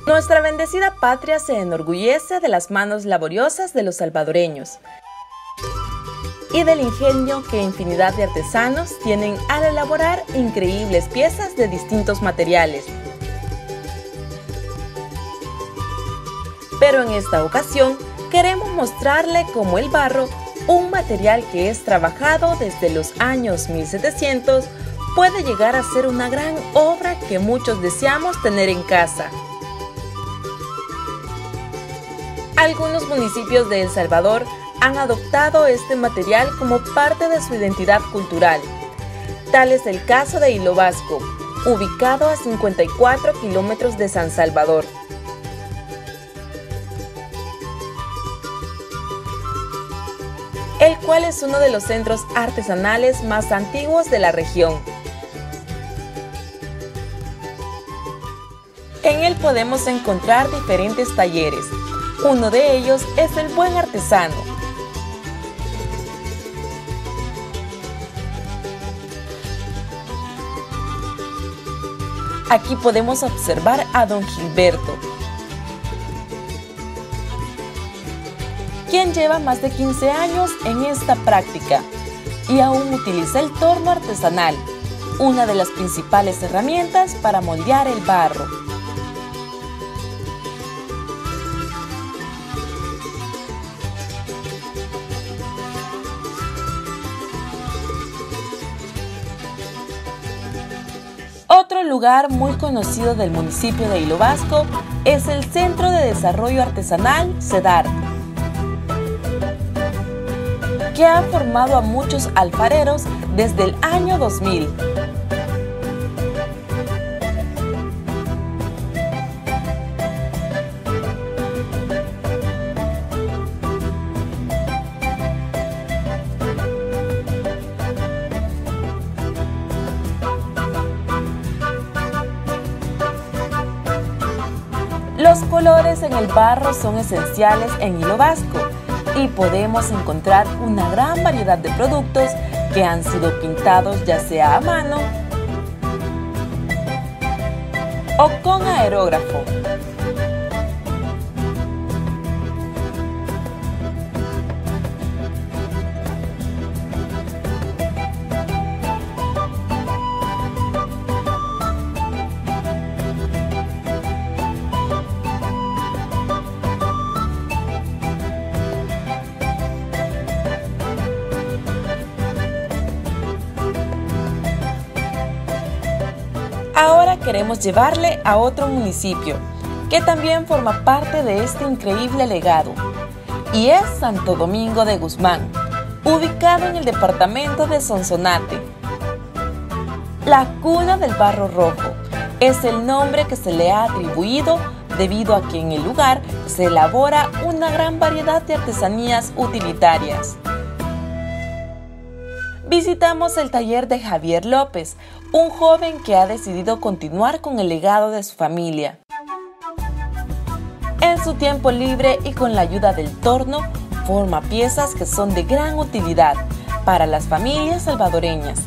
Nuestra bendecida patria se enorgullece de las manos laboriosas de los salvadoreños y del ingenio que infinidad de artesanos tienen al elaborar increíbles piezas de distintos materiales. Pero en esta ocasión queremos mostrarle cómo el barro, un material que es trabajado desde los años 1700, puede llegar a ser una gran obra que muchos deseamos tener en casa. Algunos municipios de El Salvador han adoptado este material como parte de su identidad cultural. Tal es el caso de Hilo Vasco, ubicado a 54 kilómetros de San Salvador. El cual es uno de los centros artesanales más antiguos de la región. En él podemos encontrar diferentes talleres. Uno de ellos es el Buen Artesano. Aquí podemos observar a don Gilberto, quien lleva más de 15 años en esta práctica y aún utiliza el torno artesanal, una de las principales herramientas para moldear el barro. Otro lugar muy conocido del municipio de Hilo Vasco es el Centro de Desarrollo Artesanal CEDART, que ha formado a muchos alfareros desde el año 2000. Los colores en el barro son esenciales en Hilo Vasco y podemos encontrar una gran variedad de productos que han sido pintados ya sea a mano o con aerógrafo. Ahora queremos llevarle a otro municipio que también forma parte de este increíble legado, y es Santo Domingo de Guzmán, ubicado en el departamento de Sonsonate. La cuna del barro rojo es el nombre que se le ha atribuido debido a que en el lugar se elabora una gran variedad de artesanías utilitarias. Visitamos el taller de Javier López, un joven que ha decidido continuar con el legado de su familia. En su tiempo libre y con la ayuda del torno, forma piezas que son de gran utilidad para las familias salvadoreñas.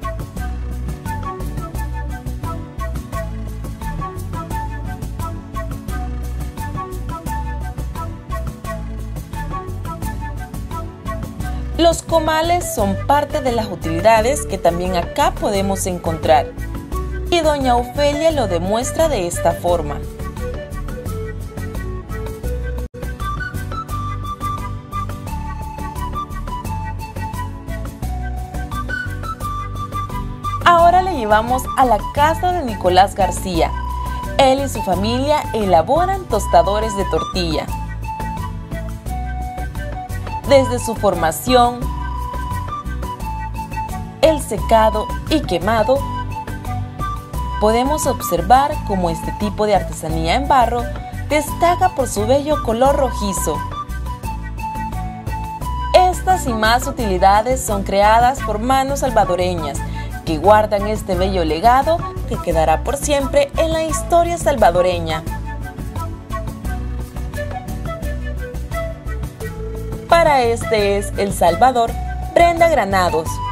Los comales son parte de las utilidades que también acá podemos encontrar, y doña Ofelia lo demuestra de esta forma. Ahora le llevamos a la casa de Nicolás García. Él y su familia elaboran tostadores de tortilla. Desde su formación, el secado y quemado, podemos observar cómo este tipo de artesanía en barro destaca por su bello color rojizo. Estas y más utilidades son creadas por manos salvadoreñas que guardan este bello legado que quedará por siempre en la historia salvadoreña. Para este es El Salvador, Brenda Granados.